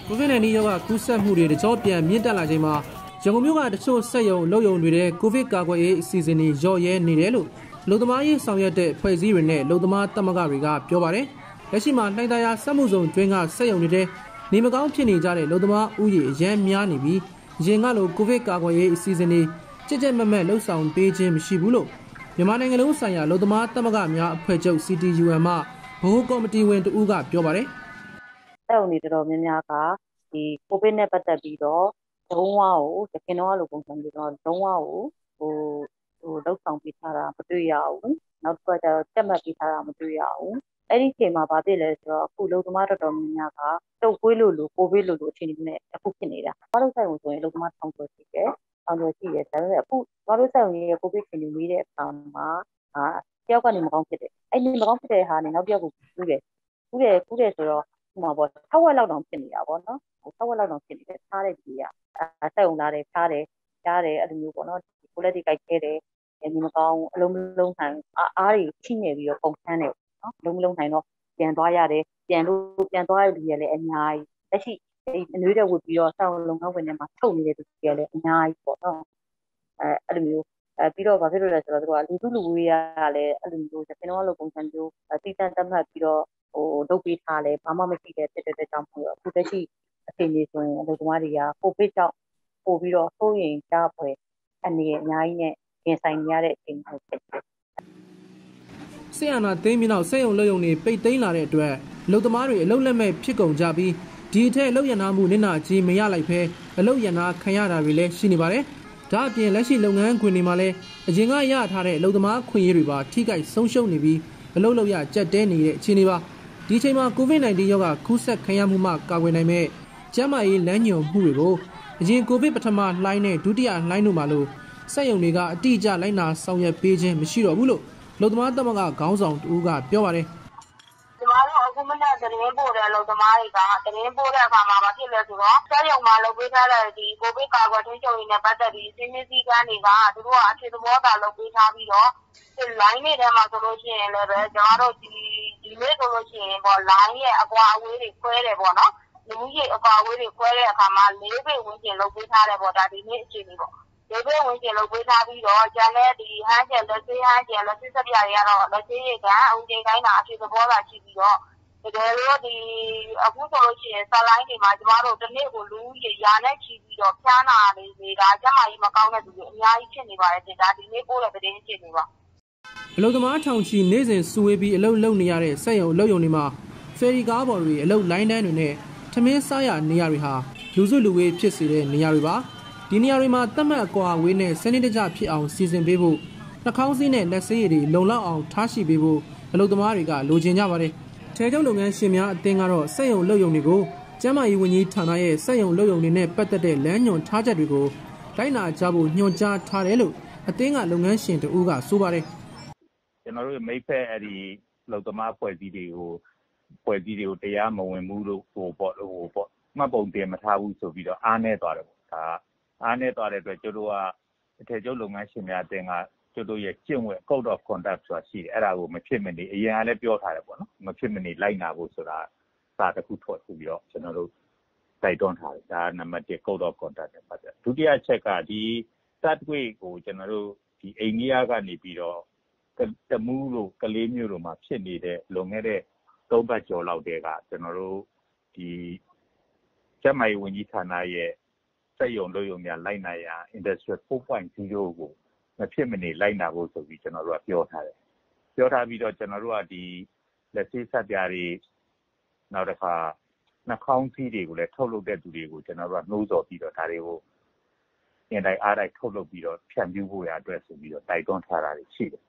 COVID-19 ရောဂါကူးစက်မှုတွေတကြောပြန်မြင့်တက်လာချိန်မှာရန်ကုန်မြို့ကတချို့စက်ရုံလုပ်ရုံတွေတဲ့ကိုဗစ်ကာကွယ်ရေးအစီအစဉ်တွေရော့ရဲနေတယ်လို့လူသမားရေးဆောင်ရွက်တဲ့ဖွဲ့စည်းတွေနဲ့လူသမားသမဂ္ဂတွေကပြောပါတယ်။လက်ရှိမှာနှိုင်းသားရစက်မှုစုံတွင်းကစက်ရုံတွေတဲ့နေမကောင်းဖြစ်နေကြတဲ့လူသမားဥယျာဉ်အရန်များနေပြီးရင်ကလိုကိုဗစ်ကာကွယ်ရေးအစီအစဉ်တွေကြက်ကြက်မက်မက်လှုပ်ဆောင်ပေးခြင်းမရှိဘူးလို့မြန်မာနိုင်ငံလုံးဆိုင်ရာလူသမားသမဂ္ဂများအဖွဲ့ချုပ် CTUM မှဗဟိုကော်မတီဝင်တဦးကပြောပါတယ်။စက်ရုံတွေတော်တော်များများကဒီကိုဗစ်နဲ့ပတ်သက်ပြီးတော့လုံးဝကိုတခင်တော့လို့ပုံစံမျိုးတော့လုံးဝကိုလှုပ်ဆောင်ပေးထားတာမတွေ့ရဘူး။နောက်တစ်ခါကျတော့တက်မှတ်ပေးထားတာမတွေ့ရဘူး။အဲ့ဒီချိန်မှာဘာဖြစ်လဲဆိုတော့အခုလုံသမားတော်တော်များများကတုတ်ကွေးလို့ကိုဗစ်လို့အခြေအနေနဲ့အခုဖြစ်နေတာ။ဘာလို့ဆိုင်ဝင်ဆိုရင်လုံသမားထောင်ကျော်ရှိတယ်။ထောင်ကျော်ရှိတယ်ဒါပေမဲ့အခုဘာလို့ဆိုင်ဝင်ရဲ့ကိုဗစ်ဖြစ်နေမိတဲ့အခါမှာတယောက်ကနေမကောင်းဖြစ်တယ်။အဲ့ဒီမကောင်းဖြစ်တဲ့ဟာနဲ့နောက်တစ်ယောက်ကိုကူးတယ်ဆိုတော့ဟိုမှာပေါ့6ဝက်လောက်တောင်ဖြစ်နေတာပေါ့နော်6ဝက်လောက်တောင်ဖြစ်နေတယ်ထားတဲ့ကြီးကစက်ုံလာတယ်ထားတယ်ကြားတယ်အဲ့လိုမျိုးပေါ့နော်ကိုလက်တွေကြိုက်ခဲတယ်ဒီမကောင်းအလုံးလုံးနိုင်အားတွေချိနေပြီးတော့ပုံဆန်းတယ်နော်လုံးမလုံးနိုင်တော့ပြန်သွားရတယ်ပြန်သွားရတဲ့လူတွေလည်းအများကြီးလက်ရှိအနွေးတွေဝတ်ပြီးတော့စောင့်လုံငန်းဝင်ထဲမှာထုတ်နေတဲ့လူတွေလည်းအများကြီးပေါ့နော်အဲ့လိုမျိုးပြီးတော့ဘာဖြစ်လို့လဲဆိုတော့သူကလူဝေးရလည်းအဲ့လိုမျိုးကျွန်တော်ကလိုပုံစံမျိုးတိတန်တတ်မှတ်ပြီးတော့လုပ်ပေးထားလဲဘာမှမရှိတဲ့ဖြစ်တဲ့ကြောင့်မို့အခုတရှိအချိန်ကြီးဆိုရင်အလုပ်သမားတွေကကိုဗစ်ကြောင့်ပို့ပြီးတော့စိုးရိမ်ကြဖွယ်အနေအများကြီးနဲ့ရင်ဆိုင်နေရတဲ့အချိန်မျိုးဖြစ်တယ်။ဆရာနာသိမ်းပြီးနောက်စက်ရုံလုပ်ရုံတွေပိတ်သိမ်းလာတဲ့အတွက်အလုပ်သမားတွေအလုပ်လက်မဲ့ဖြစ်ကုန်ကြပြီးဒီအထက်အလုပ်ရန်နာမှုနစ်နာကြီးမရလိုက်ဘဲအလုပ်ရန်နာခံရတာတွေလည်းရှိနေပါတယ်။ဒါအပြင်လက်ရှိလုပ်ငန်းခွင်တွေမှာလည်းအရင်ကရထားတဲ့အလုပ်သမားခွင့်ရေးတွေပါထိခိုက်ဆုံးရှုံးနေပြီးအလုပ်လုပ်ရကြက်တဲနေတဲ့အခြေအနေပါဒီအချိန်မှာ COVID-19 ရောဂါကူးစက်ခံရမှုမှကာကွယ်နိုင်မဲ့ကျန်းမာရေးလမ်းညွှန်မှုတွေကိုအရင်ကိုဗစ်ပထမလှိုင်းနဲ့ဒုတိယလှိုင်းတို့မှာလို့စက်ရုံတွေကအတိအကျလိုက်နာဆောင်ရွက်ပေးခြင်းမရှိတော့ဘူးလို့လူသမားသမဂ္ဂခေါင်းဆောင်တူကပြောပါတယ်ကျမတို့အခုမနေ့သတင်းပို့တဲ့အလုပ်သမားတွေကသတင်းပို့တဲ့အခါမှာမဖြစ်လဲဆိုတော့စက်ရုံမှာလုပ်ပေးထားတဲ့ဒီကိုဗစ်ကာကွယ်ထိန်းချုပ်ရေးနဲ့ပတ်သက်ပြီးစည်းမျဉ်းစည်းကမ်းတွေကသူတို့ကအဖြစ်သဘောသာလုပ်ပေးထားပြီးတော့ဒီ line တွေထဲမှာဆိုလို့ရှိရင်လည်းပဲကျမတို့ဒီနေ့ဆိုလို့ရှိရင်ပေါ့ line ရဲ့အကွာအဝေးတွေခွဲတယ်ပေါ့နော်လူကြီးအကွာအဝေးတွေခွဲတဲ့အခါမှာ၄ပေဝန်းကျင်လုပ်ပေးထားတယ်ပေါ့ဒါဒီနေ့အခြေအနေပေါ့၄ပေဝန်းကျင်လုပ်ပေးထားပြီးတော့ကျန်တဲ့ဒီဟန်းကျန်လက်ဆေးဟန်းကျန်လက်ဆေးစက်ပြတွေကတော့လက်ဆေးရည်ကအုံချိန်တိုင်းတာအဖြစ်သဘောသာရှိပြီးတော့တကယ်လို့ဒီအခုဆိုလို့ရှိရင်ဆက်လိုင်းတွေမှာကျမတို့တစ်နေ့ကိုလူကြီးရာနဲ့ချီပြီးတော့ဖျားနာနေတာကျမကြီးမကောင်းတဲ့သူတွေအများကြီးဖြစ်နေပါတယ်ဒါဒီနေ့ပို့တဲ့သတင်းအခြေအနေပါအလုပ်သမားထောင်ချီနေ့စဉ်စုဝေးပြီးအလုပ်လုပ်နေရတဲ့စက်ရုံအလုပ်ရုံတွေမှာဖယ်ရီကားပေါ်တွေအလုပ်လိုင်းတန်းတွေနဲ့ထမင်းစားရနေရာတွေဟာလူစုလူဝေးဖြစ်စေတဲ့နေရာတွေပါဒီနေရာတွေမှာသတ်မှတ်အကွာအဝေးနဲ့စနစ်တကျဖြစ်အောင်စီစဉ်ပေးဖို့နှာခေါင်းစည်းနဲ့လက်ဆေးရည်တွေလုံလောက်အောင်ထားရှိပေးဖို့အလုပ်သမားတွေကလိုချင်ကြပါတယ်ထဲကျုပ်လုပ်ငန်းရှင်များအသင်းကတော့စက်ရုံလုပ်ရုံတွေကိုကျန်းမာရေးဝန်ကြီးဌာနရဲ့စက်ရုံလုပ်ရုံတွေနဲ့ပတ်သက်တဲ့လမ်းညွှန်ထားချက်တွေကိုလိုက်နာကြဖို့ညွှန်ကြားထားတယ်လို့အသင်းကလုပ်ငန်းရှင်တဦးကဆိုပါတယ်ကျွန်တော်တို့မိတ်ဖက်အဲ့ဒီလုံသမားဖွဲ့စည်းတွေကိုတရားမဝင်ဘူးလို့ဟိုပေါ့မှတ်ပုံတင်မထားဘူးဆိုပြီးတော့အားနေသွားတယ်ပေါ့ဒါအားနေသွားတဲ့အတွက်ကျတို့ကအထည်ချုပ်လုပ်ငန်းရှင်များအသင်းကကျတို့ရဲ့ကျင့်ဝတ် Code of Conduct ဆိုတာရှိတယ်အဲ့ဒါကိုမဖြစ်မနေအရင်ကလည်းပြောထားတယ်ပေါ့နော်မဖြစ်မနေလိုက်နာဖို့ဆိုတာစာတစ်ခုထွက်ပြီးတော့ကျွန်တော်တို့တိုက်တွန်းထားတယ်ဒါနံပါတ်1 Code of Conduct နဲ့ပတ်သက်ဒုတိယချက်ကဒီ third wave ကိုကျွန်တော်တို့ဒီအိန္ဒိယကနေပြီးတော့တမူးတို့ကလေးမျိုးတို့မှာဖြစ်နေတဲ့လွန်ခဲ့တဲ့3ပတ်ကျော်လောက်တည်းကကျွန်တော်တို့ဒီကျန်းမာရေးဝန်ကြီးဌာနရဲ့စက်ရုံလုပ်ရုံများလိုက်နာရန် Industrial 4.0 ကိုမဖြစ်မနေလိုက်နာဖို့ဆိုပြီးကျွန်တော်တို့ကပြောထားတယ်ပြောထားပြီးတော့ကျွန်တော်တို့ကဒီလက်ဆေးဆက်ပြားတွေနောက်တစ်ခါနှာခေါင်းစည်းတွေကိုလည်းထုတ်လုပ်တဲ့သူတွေကိုကျွန်တော်တို့ကနှိုးဆော်ပြီးတော့ဒါတွေကိုအင်တိုင်းအားတိုင်းထုတ်လုပ်ပြီးတော့ဖြန့်ဖြူးဖို့ရအတွက်ဆိုပြီးတော့တိုက်တွန်းထားတာရှိတယ်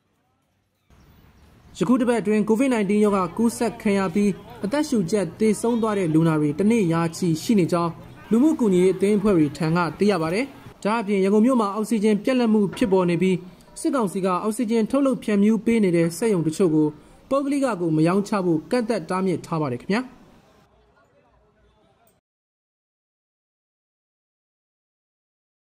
ယခုတစ်ပတ်အတွင်း COVID-19 ရောဂါကူးစက်ခံရပြီးအသက်ရှူကျပ်သေဆုံးသွားတဲ့လူနာတွေတနေ့ရာချီရှိနေကြောင်းလူမှုကူညီရေးအသင်းအဖွဲ့တွေထံကသိရပါတယ်။ဒါအပြင်ရန်ကုန်မြို့မှာအောက်ဆီဂျင်ပြတ်လတ်မှုဖြစ်ပေါ်နေပြီးစစ်ကောင်စီကအောက်ဆီဂျင်ထုတ်လုပ်ဖြန့်ဖြူးပေးနေတဲ့စက်ရုံတချို့ကိုပုဂ္ဂလိကကိုမရောင်းချဖို့ကန့်သက်တားမြစ်ထားပါတယ်ခင်ဗျာ။